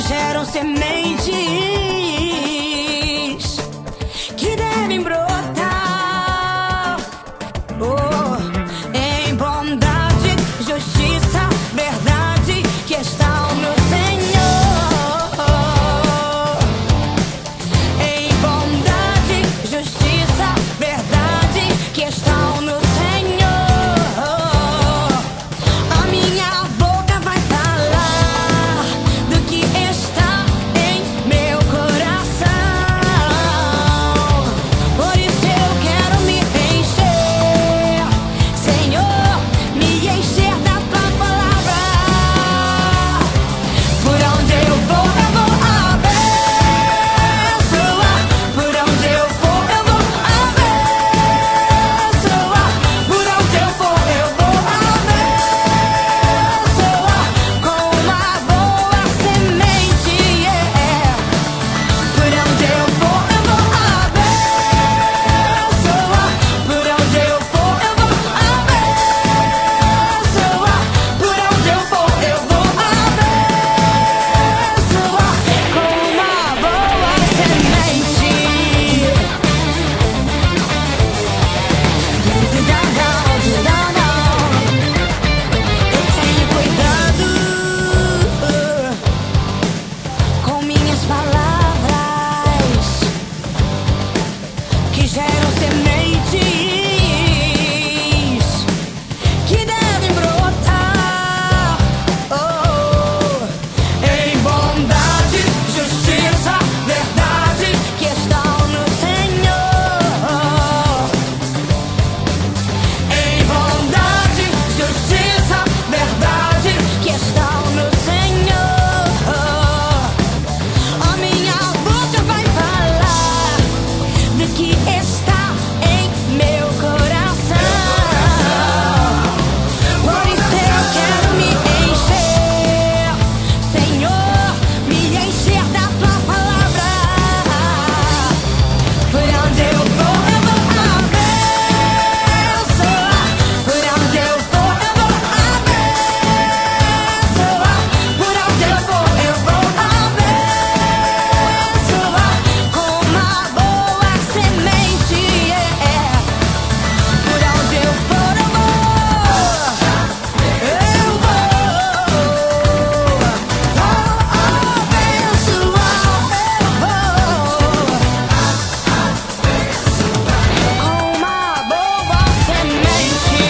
geram sementes que devem brotar, em bondade, justiça, verdade, que estão no Senhor. Em bondade, justiça, verdade, que estão no Senhor. A minha boca vai falar do que está em meu coração. Por isso eu quero me encher, Senhor, me encher da tua palavra. Por onde eu vou abençoar. Por onde eu for eu vou abençoar. Por onde eu for eu vou abençoar com uma boa semente, Por onde eu for eu vou abençoar. Por onde eu for eu vou abençoar. Por onde eu for eu vou abençoar com uma boa semente. Eu tenho cuidado com minhas palavras que geram sementes que devem brotar, em bondade, justiça, verdade, que estão no Senhor. Em bondade, justiça, verdade, que estão no Senhor. A minha boca vai falar do que está em meu coração. Por isso eu quero me encher, Senhor, me encher da tua palavra. Por onde eu vou abençoar. Por onde eu for eu vou abençoar. Por onde eu for eu vou abençoar com uma boa semente, Por onde eu for eu vou abençoar, com uma boa semente,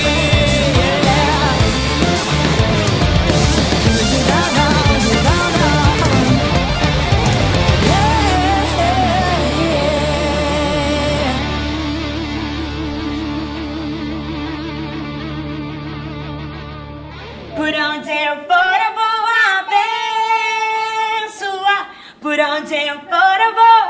Por onde eu for eu vou abençoar. Por onde eu for eu vou